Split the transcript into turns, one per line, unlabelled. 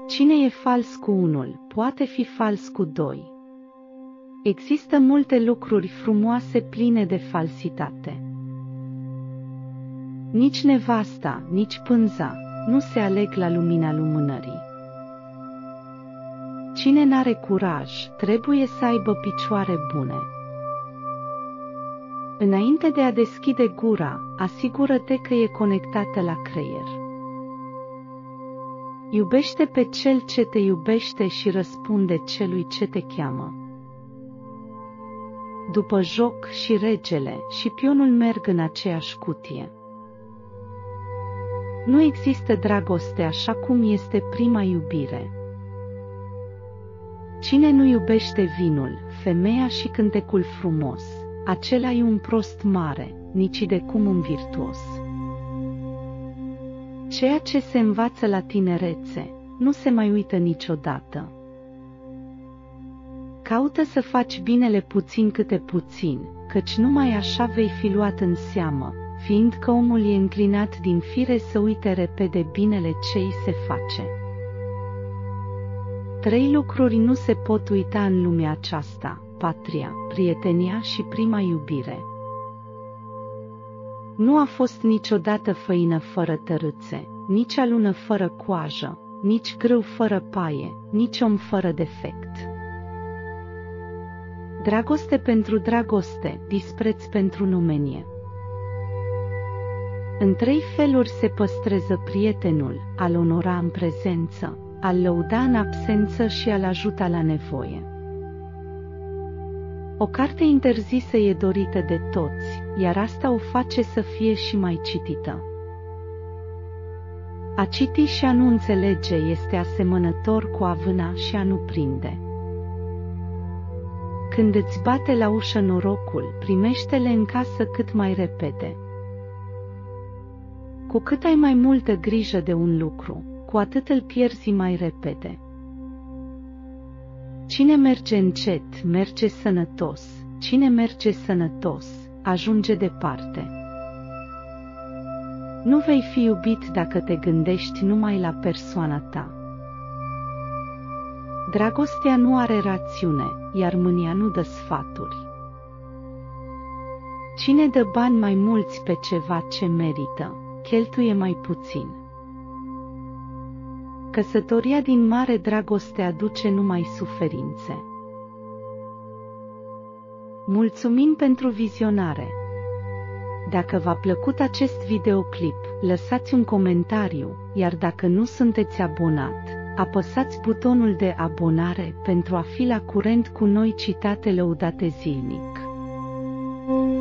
Cine e fals cu unul, poate fi fals cu doi. Există multe lucruri frumoase pline de falsitate. Nici nevasta, nici pânza nu se aleg la lumina lumânării. Cine n-are curaj, trebuie să aibă picioare bune. Înainte de a deschide gura, asigură-te că e conectată la creier. Iubește pe cel ce te iubește și răspunde celui ce te cheamă. După joc și regele și pionul merg în aceeași cutie. Nu există dragoste așa cum este prima iubire. Cine nu iubește vinul, femeia și cântecul frumos, acela e un prost mare, nici de cum un virtuos. Ceea ce se învață la tinerețe, nu se mai uită niciodată. Caută să faci binele puțin câte puțin, căci numai așa vei fi luat în seamă, fiindcă omul e înclinat din fire să uite repede binele ce îi se face. 3 lucruri nu se pot uita în lumea aceasta: patria, prietenia și prima iubire. Nu a fost niciodată făină fără tărâțe, nici alună fără coajă, nici grâu fără paie, nici om fără defect. Dragoste pentru dragoste, dispreț pentru numenie. În 3 feluri se păstrează prietenul: a-l onora în prezență, a-l lăuda în absență și a-l ajuta la nevoie. O carte interzisă e dorită de toți, iar asta o face să fie și mai citită. A citi și a nu înțelege este asemănător cu a vâna și a nu prinde. Când îți bate la ușă norocul, primește-le în casă cât mai repede. Cu cât ai mai multă grijă de un lucru, cu atât îl pierzi mai repede. Cine merge încet, merge sănătos, cine merge sănătos, ajunge departe. Nu vei fi iubit dacă te gândești numai la persoana ta. Dragostea nu are rațiune, iar mânia nu dă sfaturi. Cine dă bani mai mulți pe ceva ce merită, cheltuie mai puțin. Căsătoria din mare dragoste aduce numai suferințe. Mulțumim pentru vizionare! Dacă v-a plăcut acest videoclip, lăsați un comentariu, iar dacă nu sunteți abonat, apăsați butonul de abonare pentru a fi la curent cu noi citate lăudate zilnic.